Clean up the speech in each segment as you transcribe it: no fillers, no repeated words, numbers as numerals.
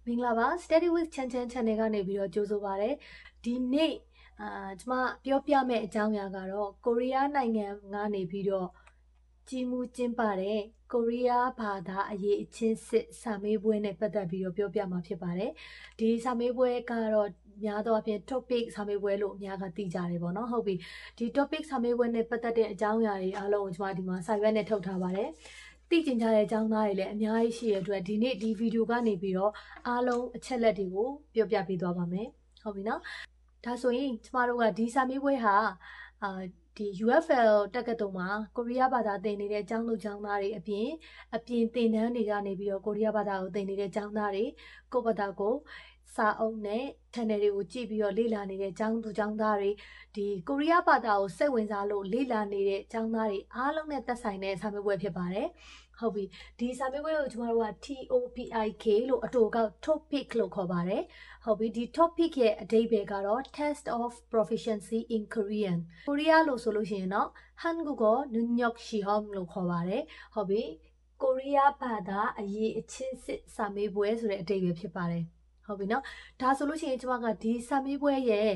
မင်္ဂလာပါ Study with Chan Chan Channel ကနေပြီးတော့ကြိုဆိုပါရစေဒီနေ့ကျွန်မပြောပြမယ့်အကြောင်းအရာကတော့ကိုရီးယားနိုင်ငံကနေပြီးတော့ကြီးမှုကျင်းပတဲ့ကိုရီးယားဘာသာအရေးအချင်းစစ်စာမေးပွဲနဲ့ပတ်သက်ပြီးတော့ပြောပြမှာဖြစ်ပါတယ်ဒီစာမေးပွဲကတော့များသောအားဖြင့် topic စာမေးပွဲလို့အများကသိကြတယ်ပေါ့နော်ဟုတ်ပြီဒီ topic စာမေးပွဲနဲ့ပတ်သက်တဲ့အကြောင်းအရာတွေအားလုံးကိုကျွန်မဒီမှာစာရွက်နဲ့ထုတ်ထားပါတယ်သိကျင်ကြတဲ့အကြောင်းသားတွေလည်းအများကြီးရှိရတဲ့အတွက်ဒီနေ့ဒီဗီဒီယိုကနေပြီးတော့အားလုံးအချက်လက်တွေကိုပြောပြပေးသွားပါမယ်ဟုတ်ပြီနော်ဒါဆိုရင်ကျမတို့ကဒီစာမေးပွဲဟာဒီ UFL တက္ကသိုလ်မှာကိုရီးယားဘာသာသင်နေတဲ့ကျောင်းသူကျောင်းသားတွေအပြင်သင်တန်းတွေကနေပြီးတော့ကိုရီးယားဘာသာကိုသင်နေတဲ့ကျောင်းသားတွေကိုယ့်ဘာသာကိုစာအုပ်နဲ့ channel တွေကိုကြည့်ပြီးတော့လေ့လာနေတဲ့ကျောင်းသူကျောင်းသားတွေဒီကိုရီးယားဘာသာကိုစိတ်ဝင်စားလို့လေ့လာနေတဲ့ကျောင်းသားတွေအားလုံးနဲ့သက်ဆိုင်တဲ့စာမေးပွဲဖြစ်ပါတယ်ဟုတ်ပြီဒီစာမေးပွဲကိုကျမတို့က TOPIK လို့အတူကောက် topic လို့ခေါ်ပါတယ်ဟုတ်ပြီဒီ topic ရဲ့အဓိပ္ပာယ်ကတော့ test of proficiency in Korean ကိုရီးယားလို့ဆိုလို့ရှိရင်တော့ 한국어 능력 시험 လို့ခေါ်ပါတယ်ဟုတ်ပြီကိုရီးယားဘာသာအရေးအချင်းစစ်စာမေးပွဲဆိုတဲ့အဓိပ္ပာယ်ဖြစ်ပါတယ်ဟုတ်ပြီနော်ဒါဆိုလို့ရှိရင်ကျမကဒီစာမေးပွဲရဲ့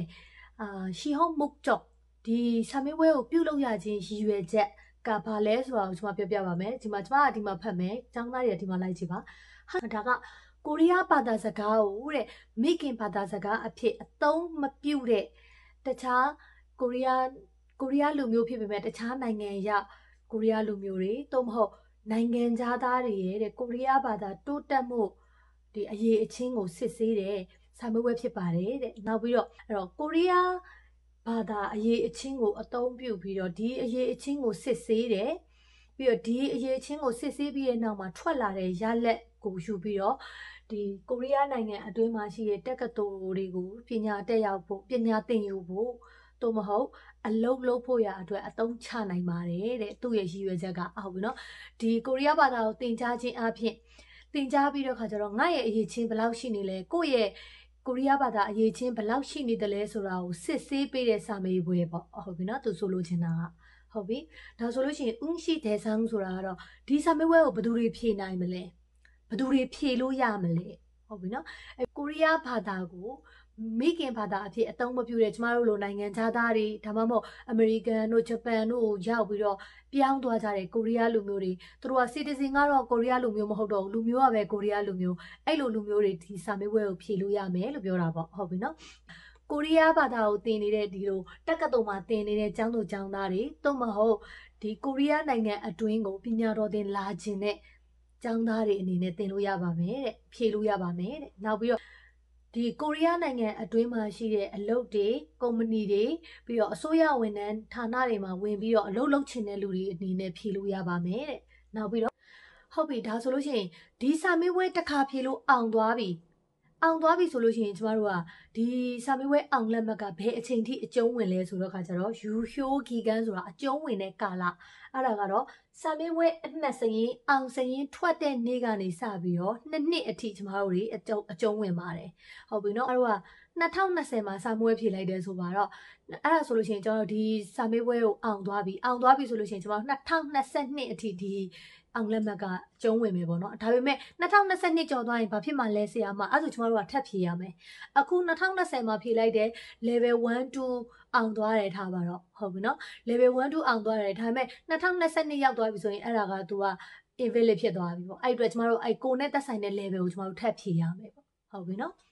시험 목적ဒီစာမေးပွဲကိုပြုလုပ်ရခြင်းရည်ရွယ်ချက်ကဘာလဲဆိုတာကိုကျွန်မပြောပြပါမယ်ဒီမှာကျွန်မကဒီမှာဖတ်မယ်ကျောင်းသားတွေဒီမှာလိုက်ကြည့်ပါဒါကကိုရီးယားဘာသာစကားကိုတဲ့မိခင်ဘာသာစကားအဖြစ်အသုံးမပြုတဲ့တခြားကိုရီးယားလူမျိုးဖြစ်ပေမဲ့တခြားနိုင်ငံရောက်ကိုရီးယားလူမျိုးတွေသို့မဟုတ်နိုင်ငံသားတွေရဲ့တဲ့ကိုရီးယားဘာသာတိုးတက်မှုဒီအရေးအချင်းကိုစစ်ဆေးတဲ့စာမေးပွဲဖြစ်ပါတယ်တဲ့နောက်ပြီးတော့အဲ့တော့ကိုရီးယားဘာသာအရေးအချင်းကိုအသုံးပြုပြီးတော့ဒီအရေးအချင်းကိုစစ်ဆေးတယ်ပြီးတော့ဒီအရေးအချင်းကိုစစ်ဆေးပြီးတဲ့နောက်မှာထွက်လာတဲ့ရလဒ်ကိုယူပြီးတော့ဒီကိုရီးယားနိုင်ငံအတွင်းမှာရှိတဲ့တက္ကသိုလ်တွေကိုပညာတက်ရောက်ဖို့ပညာသင်ယူဖို့သို့မဟုတ်အလုပ်လုပ်ဖို့ရအတွက်အသုံးချနိုင်ပါတယ်တဲ့သူ့ရဲ့ရည်ရွယ်ချက်ကဟုတ်ပြီနော်ဒီကိုရီးယားဘာသာကိုသင်ကြားခြင်းအပြင်သင်ကြားပြီးတော့ခါကျတော့ငါ့ရဲ့အရေးချင်းဘယ်လောက်ရှိနေလဲကိုယ့်ရဲ့ကိုရီးယားဘာသာအရေးချင်းဘယ်လောက်ရှိနေတယ်လဲဆိုတာကိုစစ်ဆေးပေးတဲ့စာမေးပွဲပေါ့ဟုတ်ပြီနော်သူဆိုလိုချင်တာကဟုတ်ပြီဒါဆိုလို့ရှိရင်ဦးရှိတဲ့ဆန်းဆိုတာကတော့ဒီစာမေးပွဲကိုဘယ်သူတွေဖြေနိုင်မလဲဘယ်သူတွေဖြေလို့ရမလဲဟုတ်ပြီနော်ကိုရီးယားဘာသာကိုမိခင်ဘာသာအဖြစ်အသုံးမပြုတဲ့ကျမတို့လိုနိုင်ငံသားတွေဒါမှမဟုတ်အမေရိကန်တို့ဂျပန်တို့ရောက်ပြီးတော့ပြောင်းသွားကြတဲ့ကိုရီးယားလူမျိုးတွေသူတို့က citizen ကတော့ကိုရီးယားလူမျိုးမဟုတ်တော့ဘူးလူမျိုးကပဲကိုရီးယားလူမျိုးအဲ့လိုလူမျိုးတွေဒီစာမေးပွဲကိုဖြေလို့ရမယ်လို့ပြောတာပေါ့ဟုတ်ပြီနော်ကိုရီးယားဘာသာကိုသင်နေတဲ့ဒီလိုတက္ကသိုလ်မှာသင်နေတဲ့ကျောင်းသူကျောင်းသားတွေသို့မဟုတ်ဒီကိုရီးယားနိုင်ငံအတွင်းကိုပညာတော်သင်လာခြင်းနဲ့ကျောင်းသားတွေအနေနဲ့သင်လို့ရပါမယ်တဲ့ဖြေလို့ရပါမယ်တဲ့နောက်ပြီးတော့ဒီကိုရီးယားနိုင်ငံအတွင်းမှာရှိတဲ့အလုပ်တွေကုမ္ပဏီတွေပြီးတော့အစိုးရဝန်ထမ်းဌာနတွေမှာဝင်ပြီးတော့အလုပ်လုပ်ချင်တဲ့လူတွေအနေနဲ့ဖြေလို့ရပါမယ်တဲ့နောက်ပြီးတော့ဟုတ်ပြီဒါဆိုလို့ရှိရင်ဒီစာမေးပွဲတစ်ခါဖြေလို့အောင်သွားပြီဆိုလို့ရှိရင်ကျမတို့ကဒီစာမေးပွဲအောင်လက်မှတ်ကဘယ်အချိန်ထိအကျုံးဝင်လဲဆိုတော့ခါကျတော့ယူဟျိုးဂီဂန်ဆိုတာအကျုံးဝင်တဲ့ကာလအဲ့ဒါကတော့စာမေးပွဲအမှတ်စရင်အောင်စရင်ထွက်တဲ့နေ့ကနေစပြီးတော့နှစ်အထိကျမတို့တွေအကျုံးဝင်ပါတယ်ဟုတ်ပြီနော်အဲ့တော့2020မှာစာမေးပွဲဖြေလိုက်တယ်ဆိုပါတော့အဲ့ဒါဆိုလို့ရှိရင်ကျွန်တော်ဒီစာမေးပွဲကိုအောင်သွားပြီဆိုလို့ရှိရင်ကျွန်တော်2022အထိဒီအောင်လက်မှတ်ကကျုံးဝင်မယ်ပေါ့နော်ဒါပေမဲ့2022ကျော်သွားရင်ဘာဖြစ်မှလဲဆရာမအဲ့ဆိုကျမတို့ကထပ်ဖြေရမယ်အခု2020မှာဖြေလိုက်တဲ့ level 1 2အောင်သွားတယ်ထားပါတော့ဟုတ်ပြီနော် level 1 2အောင်သွားတယ်ဒါပေမဲ့2022ရောက်သွားပြီဆိုရင်အဲ့ဒါက तू က invalid ဖြစ်သွားပြီပေါ့အဲ့အတွက်ကျမတို့အဲ့ကိုနဲ့သက်ဆိုင်တဲ့ level ကိုကျမတို့ထပ်ဖြေရမယ်ပေါ့ဟုတ်ပြီနော်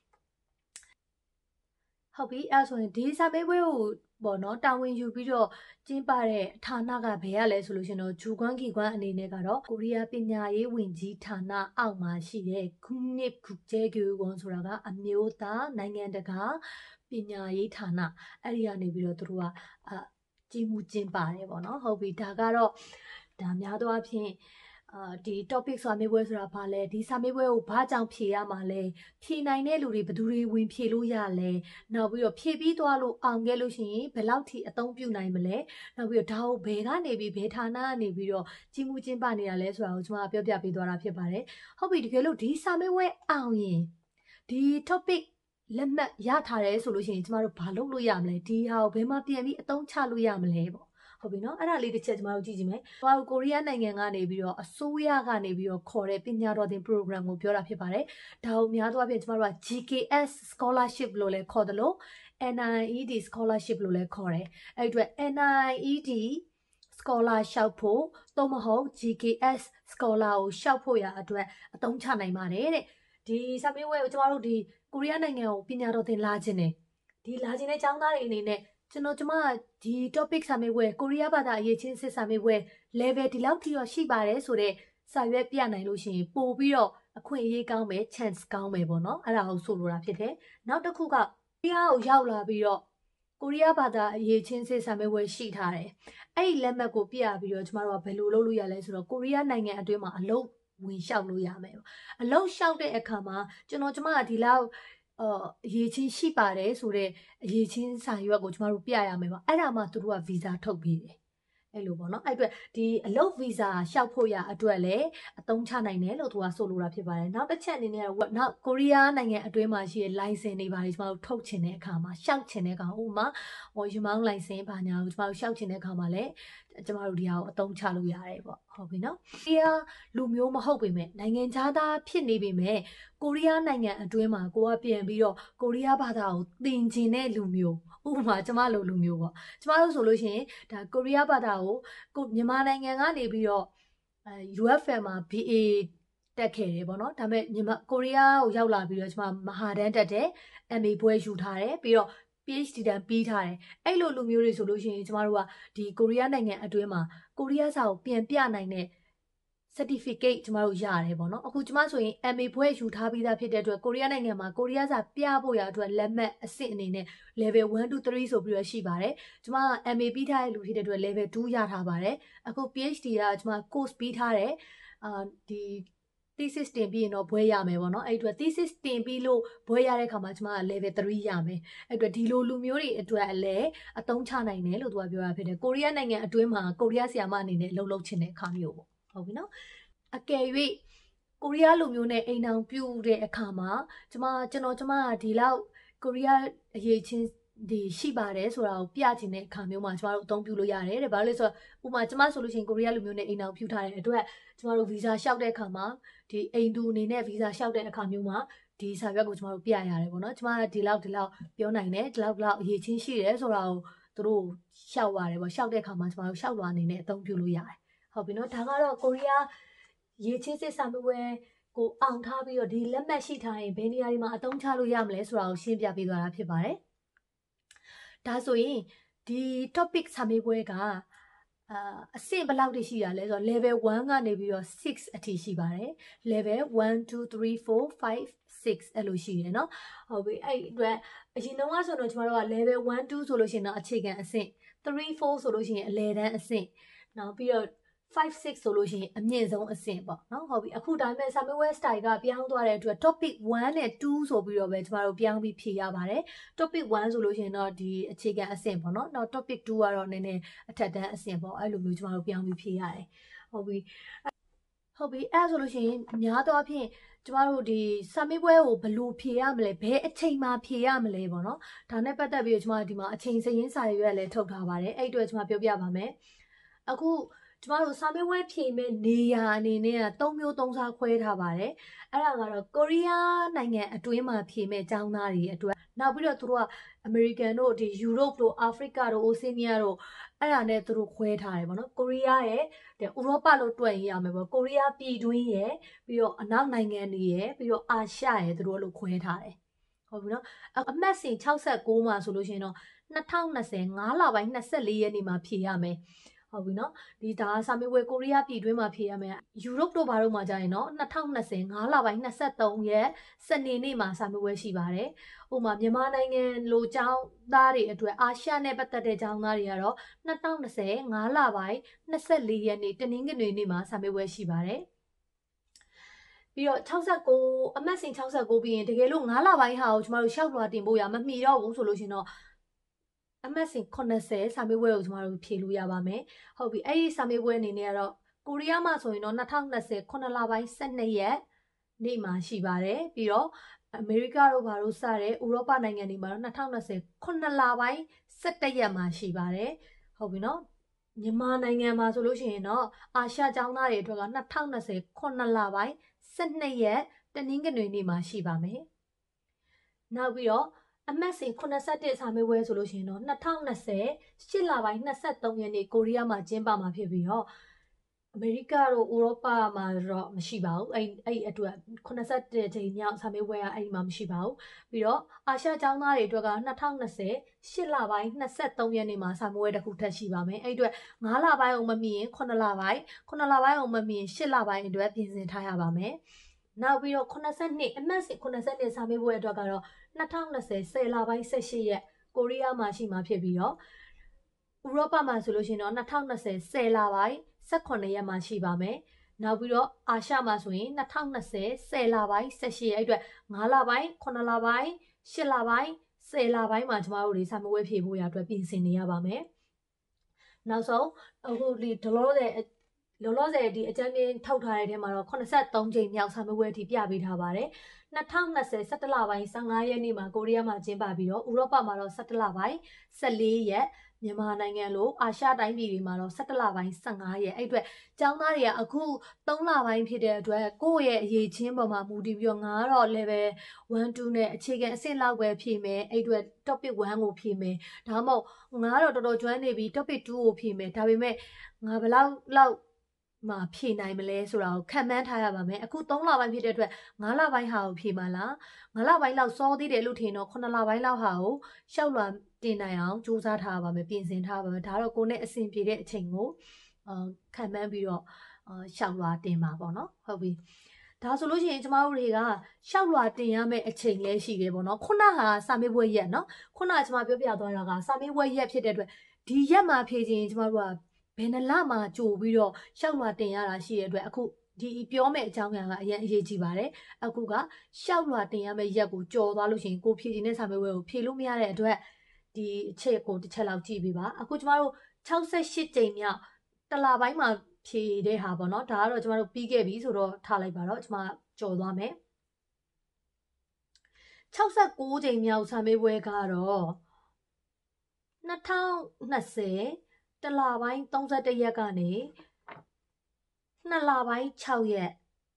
ဟုတ်ပြီအဲ့ဆိုရင်ဒီစာမေးပွဲကိုပေါ့နော်တာဝန်ယူပြီးတော့ကျင်းပတဲ့ဌာနကဘယ်ရလဲဆိုလို့ရှင်တော့ဂျူကွမ်ဂီကွမ်အနေနဲ့ကတော့ကိုရီးယားပညာရေးဝန်ကြီးဌာနအောက်မှာရှိတဲ့ခုနှစ်ခုကျဲကျူကွန်ဆိုတာကအမျိုးသားနိုင်ငံတကာပညာရေးဌာနအဲ့ဒီကနေပြီးတော့သူတို့ကကြီးမှုကျင်းပါတယ်ပေါ့နော်ဟုတ်ပြီဒါကတော့ဒါများသောအားဖြင့်ဒီ topic စာမေးပွဲဆိုတာဘာလဲဒီစာမေးပွဲကိုဘာကြောင့်ဖြေရမှာလဲဖြေနိုင်တဲ့လူတွေဘယ်သူတွေဝင်ဖြေလို့ရလဲနောက်ပြီးတော့ဖြေပြီးသွားလို့အောင်ခဲ့လို့ရှိရင်ဘယ်လောက်ထိအသုံးပြုနိုင်မလဲနောက်ပြီးတော့ဒါကိုဘယ်ကနေပြီးဘယ်ဌာနကနေပြီးတော့ကြီးမှုကျင်းပနေတာလဲဆိုတာကိုကျွန်မပြောပြပေးသွားတာဖြစ်ပါတယ်ဟုတ်ပြီတကယ်လို့ဒီစာမေးပွဲအောင်ရင်ဒီ topic လက်မှတ်ရထားတယ်ဆိုလို့ရှိရင်ကျမတို့ဘာလုပ်လို့ရမလဲဒီဟာကိုဘယ်မှာပြန်ပြီးအသုံးချလို့ရမလဲပေါ့ဟုတ်ပြီနော်အဲ့ဒါလေးတစ်ချက်ကျမတို့ကြည့်ကြည့်မယ်။ဘာလို့ကိုရီးယားနိုင်ငံကနေပြီးတော့အစိုးရကနေပြီးတော့ခေါ်တဲ့ပညာတော်သင် program ကိုပြောတာဖြစ်ပါတယ်။ဒါကိုများသောအားဖြင့်ကျမတို့က GKS scholarship လို့လည်းခေါ်တယ်လို့ NIED scholarship လို့လည်းခေါ်တယ်။အဲ့အတွက် NIED scholar လျှောက်ဖို့သို့မဟုတ် GKS scholar ကိုလျှောက်ဖို့ရအတွက်အသုံးချနိုင်ပါတယ်တဲ့။ဒီစာမေးပွဲကိုကျမတို့ဒီကိုရီးယားနိုင်ငံကိုပညာတော်သင်လာခြင်းနဲ့ဒီလာခြင်းတဲ့ကျောင်းသားတွေအနေနဲ့ကျမဒီ topic စာမေးပွဲကိုရီးယားဘာသာအရေးချင်းစစ်စာမေးပွဲ level ဒီလောက်ထိတော့ရှိပါတယ်ဆိုတော့စာရွက်ပြနိုင်လို့ရှိရင်ပို့ပြီးတော့အခွင့်အရေးကောင်းမယ် chance ကောင်းမယ်ပေါ့နော်အဲ့ဒါကိုဆိုလိုတာဖြစ်တယ်နောက်တစ်ခုကကိုရီးယားကိုရောက်လာပြီးတော့ကိုရီးယားဘာသာအရေးချင်းစစ်စာမေးပွဲရှိထားတယ်အဲ့ဒီလက်မှတ်ကိုပြပြီးတော့ကျမတို့ကဘယ်လိုလုပ်လို့ရလဲဆိုတော့ကိုရီးယားနိုင်ငံအတွင်းမှာအလုပ်ဝင်လျှောက်လို့ရမယ်အလုပ်လျှောက်တဲ့အခါမှာကျမကဒီလောက်အရေးချင်းရှိပါတယ်ဆိုတော့အရေးချင်းစာရွက်ကိုကျမတို့ပြရမယ်ပေါ့အဲ့ဒါမှသူတို့ကဗီဇာထုတ်ပေးတယ်အဲ့လိုပေါ့နော်အဲ့အတွက်ဒီအလုပ်ဗီဇာလျှောက်ဖို့ရအတွက်လည်းအသုံးချနိုင်တယ်လို့သူကဆိုလိုတာဖြစ်ပါတယ်နောက်တစ်ချက်အနေနဲ့နောက်ကိုရီးယားနိုင်ငံအတွင်းမှာရှိတဲ့ license တွေပါတယ်ကျမတို့ထုတ်ချင်တဲ့အခါမှာလျှောက်ချင်တဲ့အခါဥပမာယူမောင်း license ဘာညာကိုကျမတို့လျှောက်ချင်တဲ့အခါမှာလည်းကျမတို့ဒီဟာကိုအသုံးချလို့ရတယ်ပေါ့ဟုတ်ပြီနော်ကိုရီးယားလူမျိုးမဟုတ်ပေမဲ့နိုင်ငံခြားသားဖြစ်နေပေမဲ့ကိုရီးယားနိုင်ငံအတွင်းမှာကိုကပြန်ပြီးတော့ကိုရီးယားဘာသာကိုသင်ကျင်တဲ့လူမျိုးဥပမာကျမလိုလူမျိုးပေါ့ကျမတို့ဆိုလို့ရှိရင်ဒါကိုရီးယားဘာသာကိုမြန်မာနိုင်ငံကနေပြီးတော့UFM မှာ BA တက်ခဲ့တယ်ပေါ့နော်ဒါပေမဲ့မြန်မာကိုရီးယားကိုရောက်လာပြီးတော့ကျမမဟာတန်းတက်တယ် MA ဘွဲယူထားတယ်ပြီးတော့ PhD တန်းပြီးထားတယ်အဲ့လိုလူမျိုးတွေဆိုလို့ရှိရင်ကျမတို့ကဒီကိုရီးယားနိုင်ငံအတွင်းမှာကိုရီးယားစာကိုပြန်ပြနိုင်တဲ့ certificate ကျမတို့ရတယ်ပေါ့နော်အခုကျမဆိုရင် MA ဘွဲယူထားပြီးသားဖြစ်တဲ့အတွက်ကိုရီးယားနိုင်ငံမှာကိုရီးယားစာပြဖို့ရအတွက်လက်မှတ်အဆင့်အနေနဲ့ level 1 2 3ဆိုပြီးတော့ရှိပါတယ်ကျမ MA ပြီးထားတဲ့လူဖြစ်တဲ့အတွက် level 2ရထားပါတယ်အခု PhD ကကျမ course ပြီးထားတယ်ဒီ thesis တင်ပြီးရင်တော့ဘွဲရမယ်ပေါ့နော်အဲ့အတွက် thesis တင်ပြီးလို့ဘွဲရတဲ့ခါမှာကျမက level 3ရမယ်အဲ့အတွက်ဒီလိုလူမျိုးတွေအတွက်လည်းအသုံးချနိုင်တယ်လို့သူကပြောတာဖြစ်တယ်ကိုရီးယားနိုင်ငံအတွင်းမှာကိုရီးယားဆရာမအနေနဲ့အလုပ်လုပ်ချင်တဲ့အခါမျိုးပေါ့ဟုတ်ပြီနော်အကယ်၍ကိုရီးယားလူမျိုးနဲ့အိမ်အောင်ပြုတဲ့အခါမှာကျမကဒီလောက်ကိုရီးယားအရေးချင်းဒီရှိပါတယ်ဆိုတာကိုပြချင်တဲ့အခါမျိုးမှာကျမတို့အသုံးပြုလို့ရတယ်တဲ့ဘာလို့လဲဆိုတော့ဥပမာကျမဆိုလို့ရှိရင်ကိုရီးယားလူမျိုးနဲ့အိမ်အောင်ပြုထားတဲ့အတွက်ကျမတို့ဗီဇာလျှောက်တဲ့အခါမှာဒီအိမ်သူအနေနဲ့ဗီဇာလျှောက်တဲ့အခါမျိုးမှာဒီစာရွက်ကိုကျမတို့ပြရတယ်ပေါ့နော်ကျမကဒီလောက်ပြောနိုင်တယ်ဒီလောက်အရေးချင်းရှိတယ်ဆိုတာကိုသူတို့လျှောက်ရတယ်ပေါ့လျှောက်တဲ့အခါမှာကျမတို့လျှောက်လွှာအနေနဲ့အသုံးပြုလို့ရတယ်ဟုတ်ပြီနော်ဒါကတော့ကိုရီးယားရေးချင်းစစ်စာမေးပွဲကိုအောင်ထားပြီးတော့ဒီလက်မှတ်ရှိထားရင်ဘယ်နေရာတွေမှာအသုံးချလို့ရမလဲဆိုတာကိုရှင်းပြပေးသွားတာဖြစ်ပါတယ်ဒါဆိုရင်ဒီ topic စာမေးပွဲကအဆင့်ဘယ်လောက်ထိရှိရလဲဆိုတော့ level 1ကနေပြီးတော့6အထိရှိပါတယ် level 1 2 3 4 5 6အဲ့လိုရှိတယ်เนาะဟုတ်ပြီအဲ့အတွက်အရင်တော့ဆိုတော့ကျမတို့က level 1 2ဆိုလို့ရှိရင်တော့အခြေခံအဆင့်3 4ဆိုလို့ရှိရင်အလယ်တန်းအဆင့်နောက်ပြီးတော့5 6ဆိုလို့ရှိရင်အမြင့်ဆုံးအဆင့်ပေါ့နော်ဟုတ်ပြီအခုဒါပေမဲ့စာမေးပွဲ style ကပြောင်းသွားတဲ့အတွက် topic 1နဲ့2ဆိုပြီးတော့ပဲကျမတို့ပြောင်းပြီးဖြေရပါတယ် topic 1ဆိုလို့ရှိရင်တော့ဒီအခြေခံအဆင့်ပေါ့နော်နောက် topic 2ကတော့နည်းနည်းအထက်တန်းအဆင့်ပေါ့အဲ့လိုမျိုးကျမတို့ပြောင်းပြီးဖြေရတယ်ဟုတ်ပြီအဲ့ဆိုလို့ရှိရင်များသောအားဖြင့်ကျမတို့ဒီစာမေးပွဲကိုဘယ်လိုဖြေရမလဲဘယ်အချိန်မှာဖြေရမလဲပေါ့နော်ဒါနဲ့ပတ်သက်ပြီးတော့ကျမဒီမှာအချိန်စရင်းစာရွက်လည်းထုတ်ထားပါတယ်အဲ့အတွက်ကျမပြောပြပါမယ်အခုကျမတို့စာမေးပွဲဖြေမဲ့နေရာအနေနဲ့က3မျိုး3စားခွဲထားပါတယ်အဲ့ဒါကတော့ကိုရီးယားနိုင်ငံအတွင်းမှာဖြေမဲ့ကျောင်းသားတွေအတွက်နောက်ပြီးတော့သူတို့ကအမေရိကန်တို့ဒီယူရိုပတို့အာဖရိကတို့အိုဆေးနီးယားတို့အဲ့ဒါနဲ့သူတို့ခွဲထားတယ်ပေါ့နော်ကိုရီးယားရဲ့ဥရောပလို့တွက်ရမယ်ပေါ့ကိုရီးယားပြည်တွင်းရဲ့ပြီးတော့အနောက်နိုင်ငံတွေရဲ့ပြီးတော့အာရှရဲ့သူတို့လို့ခွဲထားတယ်ဟုတ်ပြီနော်အမှတ်စဉ်66မှာဆိုလို့ရှိရင်တော့2020 5လပိုင်း24ရက်နေ့မှာဖြေရမယ်ဟုတ်ပြီနော်ဒီဒါစာမေးပွဲကိုရီးယားပြည်တွင်းမှာဖြေရမယ်ယူရိုပတို့ဘာလို့မှာကြာရင်နော်2020 5လပိုင်း23ရက်စနေနေ့မှာစာမေးပွဲရှိပါတယ်ဥပမာမြန်မာနိုင်ငံလိုကျောင်းသားတွေအတွက်အာရှနဲ့ပတ်သက်တဲ့ကျောင်းသားတွေကတော့2020 5လပိုင်း24ရက်နေ့တနင်္ဂနွေနေ့မှာစာမေးပွဲရှိပါတယ်ပြီးတော့69အမှတ်စဉ်69ပြီးရင်တကယ်လို့5လပိုင်းဟာကိုကျမတို့ရှောက်လွှာတင်ဖို့ရမမီတော့ဘူးဆိုလို့ရှင်တော့အမှတ်စဉ်80စာမေးပွဲကိုကျမတို့ဖြေလို့ရပါမယ်ဟုတ်ပြီအဲ့ဒီစာမေးပွဲအနေနဲ့ကတော့ကိုရီးယားမှာဆိုရင်တော့2020 9လပိုင်း12ရက်နေ့မှာရှိပါတယ်ပြီးတော့အမေရိကတို့ဘာလို့စတဲ့ဥရောပနိုင်ငံတွေမှာတော့2020 9လပိုင်း17ရက်မှာရှိပါတယ်ဟုတ်ပြီနော်မြန်မာနိုင်ငံမှာဆိုလို့ရှိရင်တော့အာရှကျောင်းသားတွေအတွက်က2020 9လပိုင်း12ရက်တနင်္ဂနွေနေ့မှာရှိပါမယ်။နောက်ပြီးတော့အမှတ်စဉ်81စာမေးပွဲဆိုလို့ရှိရင်တော့2020 8လပိုင်း23ရက်နေ့ကိုရီးယားမှာကျင်းပမှာဖြစ်ပြီးတော့အမေရိကတို့ဥရောပမှာတော့မရှိပါဘူးအဲ့အတွက်81ချိန်မြောက်စာမေးပွဲကအဲ့ဒီမှာမရှိပါဘူးပြီးတော့အာရှကျောင်းသားတွေအတွက်က2020 8လပိုင်း23ရက်နေ့မှာစာမေးပွဲတစ်ခုထပ်ရှိပါမယ်အဲ့အတွက်9လပိုင်းအောင်မမြင်ရင်9လပိုင်းအောင်မမြင်8လပိုင်းအတွက်ပြင်ဆင်ထားရပါမယ်နောက်ပြီးတော့82အမှတ်စဉ်82စာမေးပွဲအတွက်ကတော့2020 10လပိုင်း18ရက်ကိုရီးယားမှာရှိမှာဖြစ်ပြီးတော့ဥရောပမှာဆိုလို့ရှိရင်တော့2020 10လပိုင်း18ရက်မှာရှိပါမယ်။နောက်ပြီးတော့အာရှမှာဆိုရင်2020 10လပိုင်း18ရက်အတွက်9လပိုင်း9လပိုင်း8လပိုင်း10လပိုင်းမှာကျမတို့တွေစာမေးပွဲဖြေဖို့ရအတွက်ပြင်ဆင်နေရပါမယ်။နောက်ဆုံးအခုဒီလောလောဆယ်ဒီအကြမ်းပြင်းထောက်ထားတဲ့ထဲမှာတော့83ချိန်မြောက်စာမေးပွဲအထိပြပေးထားပါတယ်။2020 17လပိုင်း15ရက်နေ့မှာကိုရီးယားမှာကျင်းပပြီးတော့ဥရောပမှာတော့17လပိုင်း14ရက်မြန်မာနိုင်ငံလိုအာရှတိုင်းပြည်တွေမှာတော့17လပိုင်း15ရက်အဲ့အတွက်ကျောင်းသားတွေကအခု3လပိုင်းဖြစ်တဲ့အတွက်ကိုယ့်ရဲ့အရေးချင်းပေါ်မှာမူတည်ပြီးတော့ငါကတော့ level 1 2နဲ့အခြေခံအဆင့်လောက်ပဲဖြေမယ်အဲ့အတွက် topic 1ကိုဖြေမယ်ဒါမှမဟုတ်ငါကတော့တော်တော်ကျွမ်းနေပြီ topic 2ကိုဖြေမယ်ဒါပေမဲ့ငါဘယ်လောက်မှာဖြေနိုင်မလဲဆိုတာကိုခံမှန်းထားရပါမယ်အခု3လပိုင်းဖြစ်တဲ့အတွက်9လပိုင်းဟာကိုဖြေမှာလား9လပိုင်းလောက်စောသေးတယ်လို့ထင်တော့9လပိုင်းလောက်ဟာကိုရှောက်လွှာတင်နိုင်အောင်စူးစမ်းထားပါမယ်ပြင်ဆင်ထားပါမယ်ဒါတော့ကိုနဲ့အဆင်ပြေတဲ့အချိန်ကိုခံမှန်းပြီးတော့ရှောက်လွှာတင်ပါပေါ့နော်ဟုတ်ပြီဒါဆိုလို့ရှိရင်ကျမတို့တွေကရှောက်လွှာတင်ရမယ့်အချိန်လေးရှိတယ်ပေါ့နော်ခုနကစာမေးပွဲရက်နော်ခုနကကျမပြောပြသွားတာကစာမေးပွဲရက်ဖြစ်တဲ့အတွက်ဒီရက်မှာဖြေခြင်းကျမတို့ကဘယ်နှလမှာကြိုပြီးတော့ရှောက်လွှာတင်ရတာရှိတဲ့အတွက်အခုဒီပြောမယ့်အကြောင်းအရာကအရင်အရေးကြီးပါတယ်အခုကရှောက်လွှာတင်ရမယ့်ရက်ကိုကြော်သွားလို့ရှိရင်ကိုဖြေခြင်းတဲ့စာမေးပွဲကိုဖြေလို့မရတဲ့အတွက်ဒီအချက်ကိုတစ်ချက်လောက်ကြည့်ပေးပါအခုကျမတို့68ကြိမ်မြောက်တလပိုင်းမှာဖြေတဲ့ဟာပေါ့နော်ဒါကတော့ကျမတို့ပြီးခဲ့ပြီဆိုတော့ထားလိုက်ပါတော့ကျမကြော်သွားမယ်69ကြိမ်မြောက်စာမေးပွဲကတော့2020တလပိုင်း31ရက်ကနေ2လပိုင်း6ရက်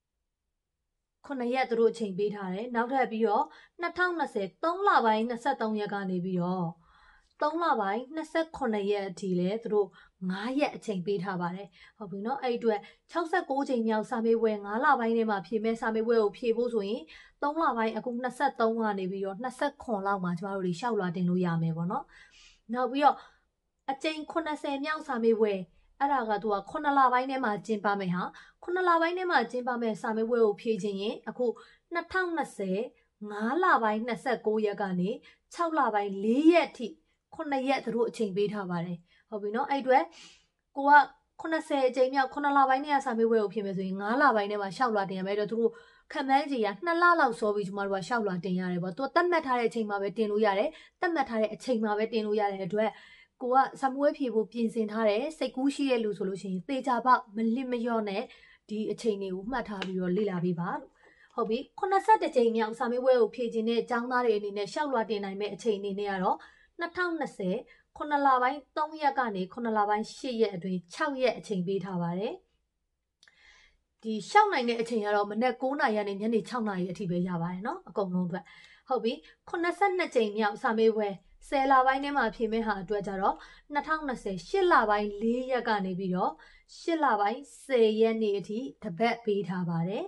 9ရက်သူတို့အချိန်ပေးထားတယ်နောက်ထပ်ပြီးတော့2020 3လပိုင်း23ရက်ကနေပြီးတော့3လပိုင်း28ရက်အထိလဲသူတို့9ရက်အချိန်ပေးထားပါတယ်ဟုတ်ပြီနော်အဲ့အတွက်69ချိန်မြောက်စာမေးပွဲ9လပိုင်းထဲမှာဖြေမဲ့စာမေးပွဲကိုဖြေဖို့ဆိုရင်3လပိုင်းအခု23ကနေပြီးတော့29လောက်မှာကျမတို့တွေရှောက်လွှာတင်လို့ရမယ်ပေါ့နော်နောက်ပြီးတော့အချိန်80မြောက်စာမေးပွဲအဲ့ဒါကသူက9လပိုင်းထဲမှာကျင်းပမယ်ဟာ9လပိုင်းထဲမှာကျင်းပမယ်စာမေးပွဲကိုဖြေခြင်းရင်အခု2020 9လပိုင်း29ရက်ကနေ6လပိုင်း4ရက်အထိ9ရက်သူတို့အချိန်ပေးထားပါတယ်ဟုတ်ပြီနော်အဲ့အတွက်ကိုက80အချိန်မြောက်9လပိုင်းထဲကစာမေးပွဲကိုဖြေမယ်ဆိုရင်9လပိုင်းထဲမှာရှောက်လွှာတင်ရမယ်အဲ့တော့သူတို့ခံမှန်းကြည့်ရ2လလောက်စောပြီးကျမတို့ကရှောက်လွှာတင်ရတယ်ပေါ့သူကတတ်မှတ်ထားတဲ့အချိန်မှာပဲတင်လို့ရတယ်တတ်မှတ်ထားတဲ့အချိန်မှာပဲတင်လို့ရတဲ့အတွက်ကိုကစာမေးပွဲဖြေဖို့ပြင်ဆင်ထားတယ်စိတ်ကူးရှိတဲ့လူဆိုလို့ရှိရင်သေချာပေါက်မလစ်မလျော့နဲ့ဒီအချိန်တွေကိုမှတ်ထားပြီးတော့လေ့လာပေးပါလို့ဟုတ်ပြီ82ကြိမ်မြောက်စာမေးပွဲကိုဖြေခြင်းနဲ့ကျောင်းသားတွေအနေနဲ့ရှောက်လွှာတင်နိုင်မဲ့အချိန်အနေနဲ့ကတော့2020 9လပိုင်း3ရက်ကနေ9လပိုင်း8ရက်အတွင်း6ရက်အချိန်ပေးထားပါတယ်ဒီရှောက်နိုင်တဲ့အချိန်ကတော့မနက်9နာရီကနေညနေ6နာရီအထိပဲရပါတယ်เนาะအကုန်လုံးအတွက်ဟုတ်ပြီ82ကြိမ်မြောက်စာမေးပွဲ10လပိုင်းထဲမှာဖြေမဲ့ဟာအတွက်ကြတော့2020 8လပိုင်း4ရက်ကနေပြီးတော့8လပိုင်း10ရက်နေ့အထိတပတ်ပေးထားပါတယ်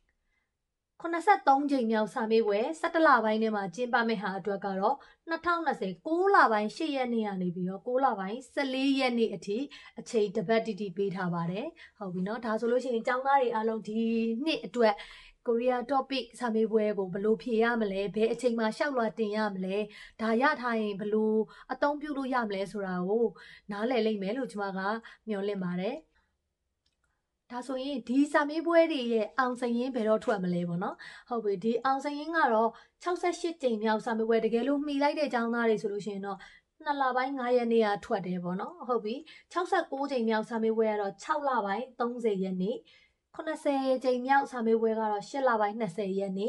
83ကြိမ်မြောက်စာမေးပွဲ17လပိုင်းထဲမှာကျင်းပမယ့်ဟာအတွက်ကတော့2020 9လပိုင်း8ရက်နေ့ကနေပြီးတော့9လပိုင်း14ရက်နေ့အထိအချိန်တပတ်တိတိပေးထားပါတယ်ဟုတ်ပြီเนาะဒါဆိုလို့ရှိရင်ကျောင်းသားတွေအားလုံးဒီနှစ်အတွက်ကိုရီးယား topic စာမေးပွဲကိုဘယ်လိုဖြေရမလဲဘယ်အချိန်မှာရှောက်လွှာတင်ရမလဲဒါရထားရင်ဘယ်လိုအသုံးပြုလို့ရမလဲဆိုတာကိုနားလည်လိမ့်မယ်လို့ကျွန်မကမျှော်လင့်ပါတယ်ဒါဆိုရင်ဒီစာမေးပွဲတွေရဲ့အောင်စာရင်းဘယ်တော့ထွက်မလဲပေါ့နော်ဟုတ်ပြီဒီအောင်စာရင်းကတော့68ကြိမ်မြောက်စာမေးပွဲတကယ်လို့မှီလိုက်တဲ့ကျောင်းသားတွေဆိုလို့ရှိရင်တော့2လပိုင်း9ရက်နေ့ကထွက်တယ်ပေါ့နော်ဟုတ်ပြီ69ကြိမ်မြောက်စာမေးပွဲကတော့6လပိုင်း30ရက်နေ့80ကြိမ်မြောက်စာမေးပွဲကတော့8လပိုင်း20ရက်နေ့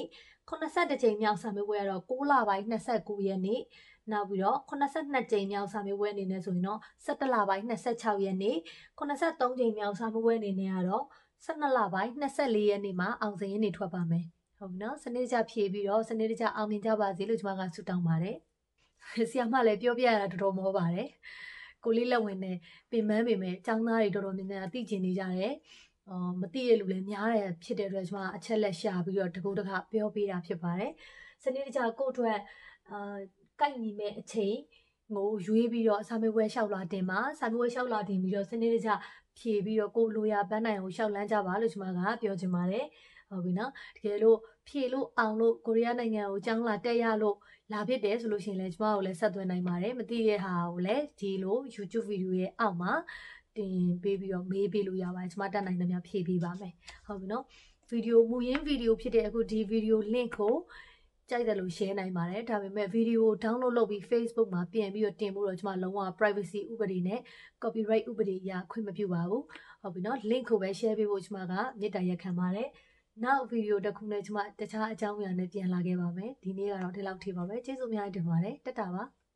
82ကြိမ်မြောက်စာမေးပွဲကတော့6လပိုင်း29ရက်နေ့နောက်ပြီးတော့82ကြိမ်မြောက်စာမေးပွဲအနေနဲ့ဆိုရင်တော့17လပိုင်း26ရက်နေ့83ကြိမ်မြောက်စာမေးပွဲအနေနဲ့ကတော့12လပိုင်း24ရက်နေ့မှာအောင်စင်ရင်းနေထွက်ပါမယ်ဟုတ်ပြီနော်စနစ်တကျဖြည့်ပြီးတော့စနစ်တကျအောင်မြင်ကြပါစေလို့ကျွန်မကဆုတောင်းပါတယ်ဆရာမလည်းပြောပြရတာတော်တော်မောပါတယ်ကိုလေးလက်ဝင်နဲ့ပင်ပန်းပေမဲ့ចောင်းသားတွေတော်တော်များများသိကျင်နေကြတယ်မသိရလူလည်းများတယ်ဖြစ်တဲ့အတွက်ကျွန်မအချက်လက်ရှာပြီးတော့တကူတခပြောပေးတာဖြစ်ပါတယ်စနစ်တကျကိုယ့်အတွက်ကိုက်ညီမဲ့အချိန်ကိုရွေးပြီးတော့စာမေးပွဲလျှောက်လာတင်ပါစာမေးပွဲလျှောက်လာတင်ပြီးတော့စနစ်တကျဖြည့်ပြီးတော့ကိုလိုရာပန်းနိုင်ကိုလျှောက်လန်းကြပါလို့ကျွန်မကပြောချင်ပါတယ်ဟုတ်ပြီနော်တကယ်လို့ဖြည့်လို့အောင်လို့ကိုရီးယားနိုင်ငံကိုကျောင်းလာတက်ရလို့လာဖြစ်တယ်ဆိုလို့ရှိရင်လည်းကျွန်မကိုလည်းဆက်သွင်းနိုင်ပါတယ်မသိတဲ့ဟာကိုလည်းဒီလို YouTube ဗီဒီယိုရဲ့အောက်မှာတင်ပေးပြီးတော့မေးပေးလို့ရပါတယ်ကျွန်မတက်နိုင်သမျှဖြည့်ပေးပါမယ်ဟုတ်ပြီနော်ဗီဒီယိုမူရင်းဗီဒီယိုဖြစ်တဲ့အခုဒီဗီဒီယို link ကိုကြိုက်တယ်လို့ share နိုင်ပါတယ်ဒါပေမဲ့ဗီဒီယို download လုပ်ပြီး Facebook မှာပြန်ပြီးတော့တင်ဖို့တော့ကျွန်မလုံးဝ privacy ဥပဒေနဲ့ copyright ဥပဒေအရခွင့်မပြုပါဘူးဟုတ်ပြီနော် link ကိုပဲ share ပေးဖို့ကျွန်မကမေတ္တာရက်ခံပါတယ်နောက်ဗီဒီယိုတစ်ခုနဲ့ကျွန်မတခြားအကြောင်းအရာနဲ့ပြန်လာခဲ့ပါမယ်ဒီနေ့ကတော့ဒီလောက်ထိပါပဲကျေးဇူးအများကြီးတင်ပါတယ်တက်တာပါ